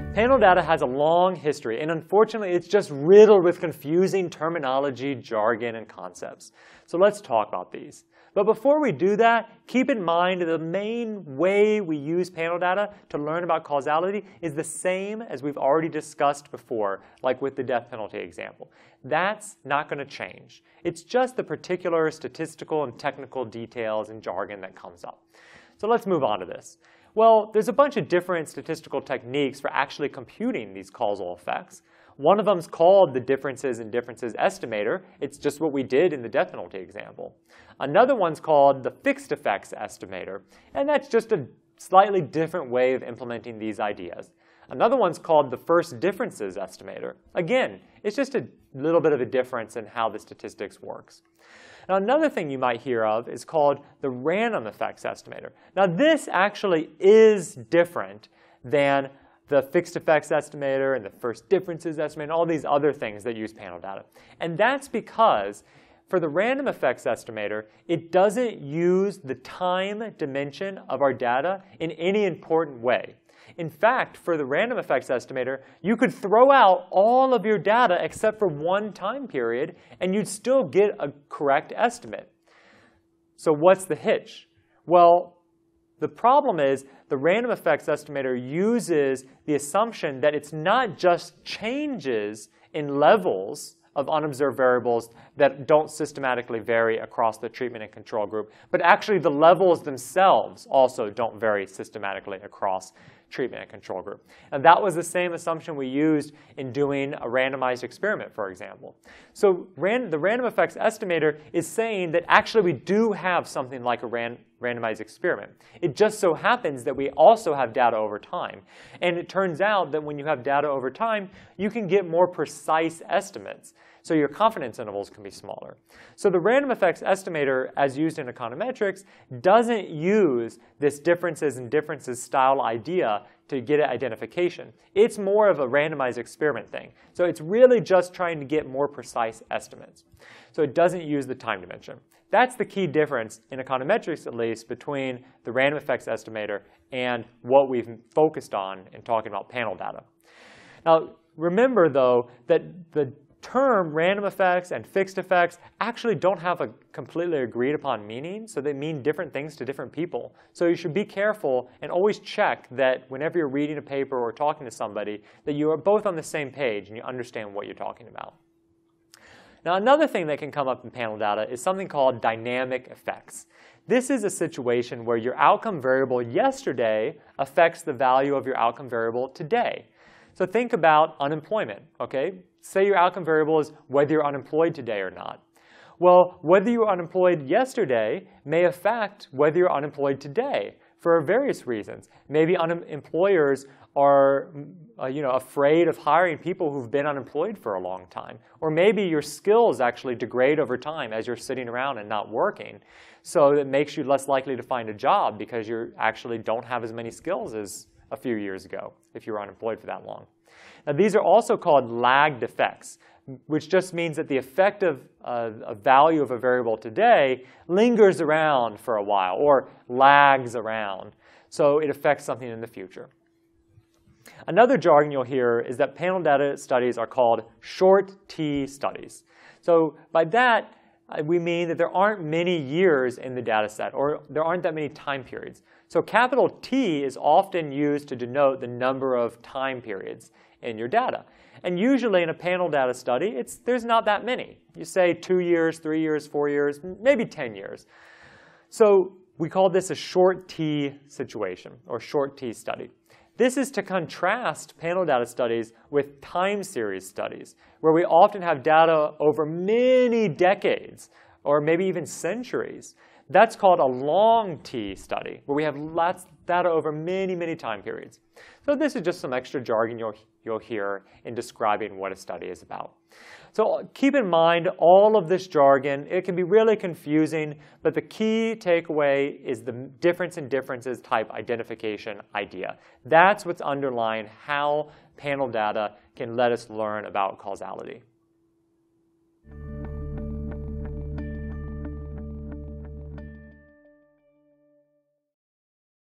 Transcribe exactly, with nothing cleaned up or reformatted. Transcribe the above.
Panel data has a long history, and unfortunately, it's just riddled with confusing terminology, jargon, and concepts. So let's talk about these. But before we do that, keep in mind that the main way we use panel data to learn about causality is the same as we've already discussed before, like with the death penalty example. That's not going to change. It's just the particular statistical and technical details and jargon that comes up. So let's move on to this. Well, there's a bunch of different statistical techniques for actually computing these causal effects. One of them is called the differences in differences estimator. It's just what we did in the death penalty example. Another one's called the fixed effects estimator, and that's just a slightly different way of implementing these ideas. Another one's called the first differences estimator. Again, it's just a little bit of a difference in how the statistics works. Now, another thing you might hear of is called the random effects estimator. Now, this actually is different than the fixed effects estimator and the first differences estimator and all these other things that use panel data. And that's because for the random effects estimator, it doesn't use the time dimension of our data in any important way. In fact, for the random effects estimator, you could throw out all of your data except for one time period, and you'd still get a correct estimate. So what's the hitch? Well, the problem is the random effects estimator uses the assumption that it's not just changes in levels of unobserved variables that don't systematically vary across the treatment and control group, but actually the levels themselves also don't vary systematically across treatment and control group. And that was the same assumption we used in doing a randomized experiment, for example. So ran the random effects estimator is saying that actually we do have something like a ran randomized experiment. It just so happens that we also have data over time. And it turns out that when you have data over time, you can get more precise estimates. So your confidence intervals can be smaller. So the random effects estimator, as used in econometrics, doesn't use this differences in differences style idea to get at identification. It's more of a randomized experiment thing. So it's really just trying to get more precise estimates. So it doesn't use the time dimension. That's the key difference, in econometrics at least, between the random effects estimator and what we've focused on in talking about panel data. Now, remember, though, that the term random effects and fixed effects actually don't have a completely agreed upon meaning, so they mean different things to different people. So you should be careful and always check that whenever you're reading a paper or talking to somebody, that you are both on the same page and you understand what you're talking about. Now, another thing that can come up in panel data is something called dynamic effects. This is a situation where your outcome variable yesterday affects the value of your outcome variable today. So think about unemployment, okay? Say your outcome variable is whether you're unemployed today or not. Well, whether you were unemployed yesterday may affect whether you're unemployed today for various reasons. Maybe employers are uh, you know, afraid of hiring people who've been unemployed for a long time. Or maybe your skills actually degrade over time as you're sitting around and not working. So it makes you less likely to find a job because you actually don't have as many skills as a few years ago if you were unemployed for that long. Now, these are also called lagged effects, which just means that the effect of uh, a value of a variable today lingers around for a while or lags around. So it affects something in the future. Another jargon you'll hear is that panel data studies are called short T studies. So by that, we mean that there aren't many years in the data set, or there aren't that many time periods. So capital T is often used to denote the number of time periods in your data. And usually in a panel data study, it's, there's not that many. You say two years, three years, four years, maybe ten years. So we call this a short T situation, or short T study. This is to contrast panel data studies with time series studies, where we often have data over many decades, or maybe even centuries. That's called a long T study, where we have lots of data over many, many time periods. So this is just some extra jargon you'll, you'll hear in describing what a study is about. So keep in mind all of this jargon. It can be really confusing, but the key takeaway is the difference in differences type identification idea. That's what's underlying how panel data can let us learn about causality.